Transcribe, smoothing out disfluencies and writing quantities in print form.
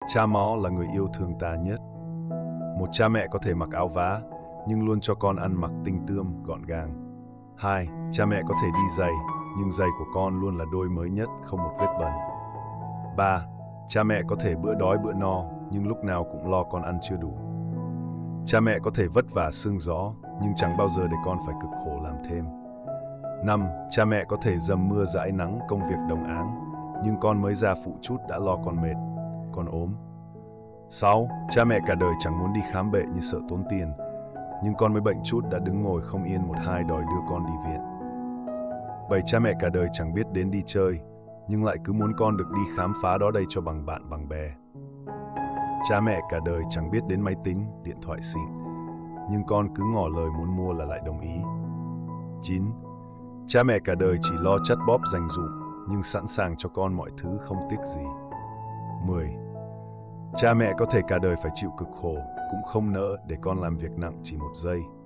Cha máu là người yêu thương ta nhất. Một cha mẹ có thể mặc áo vá, nhưng luôn cho con ăn mặc tinh tươm, gọn gàng. 2. Cha mẹ có thể đi giày, nhưng giày của con luôn là đôi mới nhất, không một vết bẩn. 3. Cha mẹ có thể bữa đói bữa no, nhưng lúc nào cũng lo con ăn chưa đủ. Cha mẹ có thể vất vả sương gió, nhưng chẳng bao giờ để con phải cực khổ làm thêm. 5. Cha mẹ có thể dầm mưa dãi nắng công việc đồng áng, nhưng con mới ra phụ chút đã lo con mệt, con ốm. 6. Cha mẹ cả đời chẳng muốn đi khám bệnh như sợ tốn tiền, nhưng con mới bệnh chút đã đứng ngồi không yên một hai đòi đưa con đi viện. 7. Cha mẹ cả đời chẳng biết đến đi chơi, nhưng lại cứ muốn con được đi khám phá đó đây cho bằng bạn bằng bè. Cha mẹ cả đời chẳng biết đến máy tính, điện thoại xịn, nhưng con cứ ngỏ lời muốn mua là lại đồng ý. 9. Cha mẹ cả đời chỉ lo chắt bóp dành dụm, nhưng sẵn sàng cho con mọi thứ không tiếc gì. 10. Cha mẹ có thể cả đời phải chịu cực khổ, cũng không nỡ để con làm việc nặng chỉ một giây.